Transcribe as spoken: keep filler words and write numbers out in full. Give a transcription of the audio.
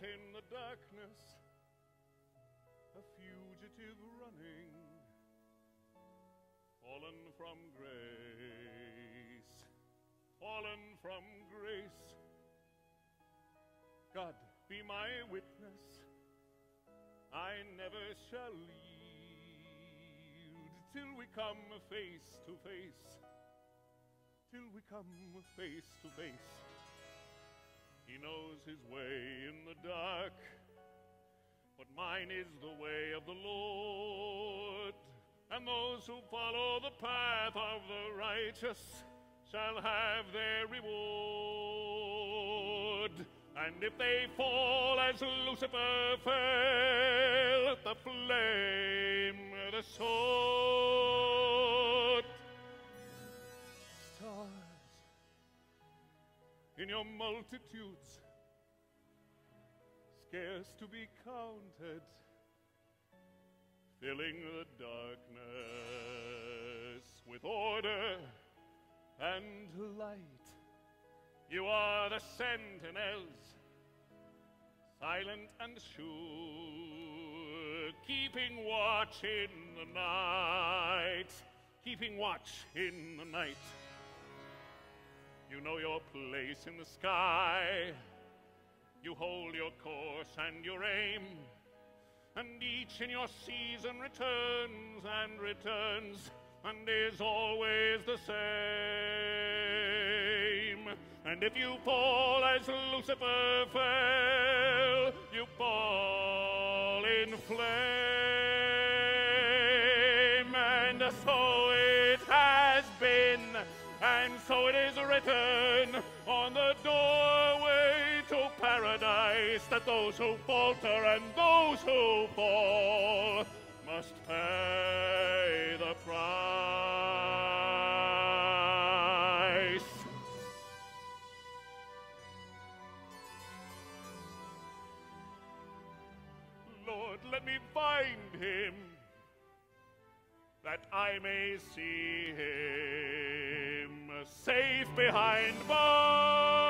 caught in the darkness, a fugitive running, fallen from grace, fallen from grace. God, be my witness, I never shall yield till we come face to face, till we come face to face. He knows his way in the dark, but mine is the way of the Lord. And those who follow the path of the righteous shall have their reward. And if they fall as Lucifer fell, the flame, the sword, stars in your multitudes, scarce to be counted, filling the darkness with order and light. You are the sentinels, silent and sure, keeping watch in the night, keeping watch in the night. You know your place in the sky, you hold your course and your aim, and each in your season returns and returns, and is always the same. And if you fall as Lucifer fell, you fall in flame. And so it has been, and so it is written on the doorway to paradise, that those who falter and those who fall must pay the price. Lord, let me find him, that I may see him safe behind bars.